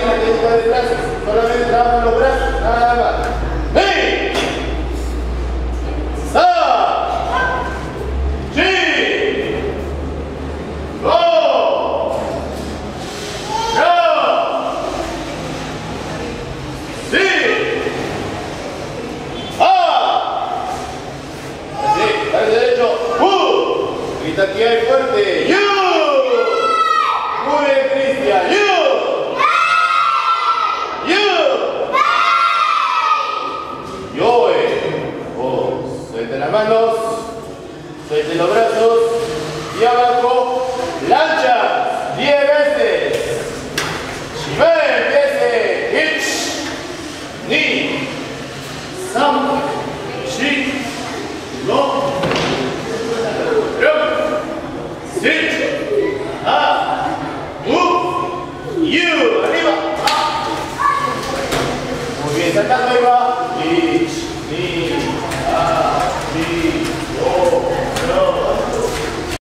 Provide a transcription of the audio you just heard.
bailarina que está detrás, solamente trabajan los brazos, nada más. ¡Hey! ¡Sa! ¡Chi! ¡Go! ¡Ya! ¡Sí! ¡Ah! Así, al derecho. Grita aquí hay fuerte. ¡You! Muy bien, Cristian. ¡You! Suelten las manos, suelten los brazos y abajo, lancha 10 veces. Shime, empiece. Ich, ni, sam, shi, no, ruk, sit, ha, you, arriba. Muy bien, saltando arriba. Ich, ni, ha, ni.